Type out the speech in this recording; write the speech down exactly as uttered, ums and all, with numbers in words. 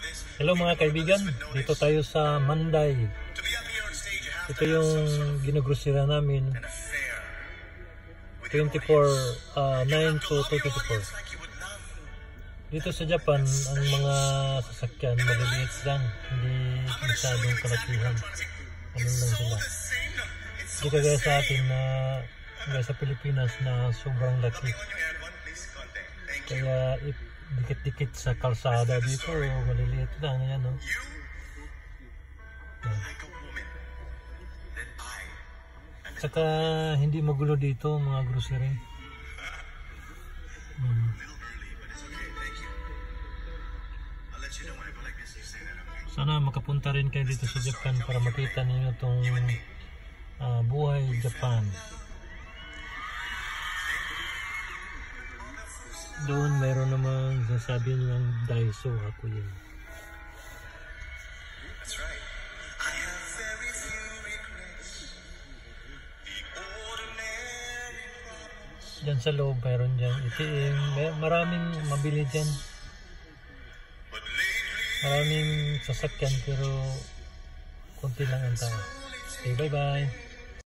Hello mga kaibigan, dito tayo sa Manday. Ito yung ginugrosira namin twenty-four, nine to twenty-four. Dito sa Japan, ang mga sasakyan maliliit lang, hindi masyadong kalakihan. Ano lang sila. Hindi kagaya sa atin na kagaya sa Pilipinas na sobrang laki. Kaya dikit-dikit sa kalsada dito, maliliit lang yan, no? Yan. Saka hindi magulo dito mga grocery. Hmm. Sana makapunta rin kayo dito sa Japan para makita niyo itong uh, buhay Japan. Doon mayroon naman sasabi niyo ang Daiso, ako yun. Diyan sa loob mayroon dyan A T M, may, maraming mabili dyan. Maraming sasakyan pero konti lang ang tao. Okay, bye bye.